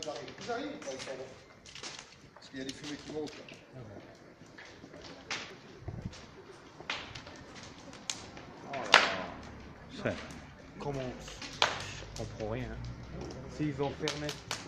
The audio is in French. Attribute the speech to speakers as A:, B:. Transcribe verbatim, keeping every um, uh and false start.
A: j'arrive. J'arrive, ils s'en vont. Parce qu'il y a des fumées qui montent là.
B: Oh là là.
C: Ça.
B: Comment? Je comprends rien. S'ils ont fermé.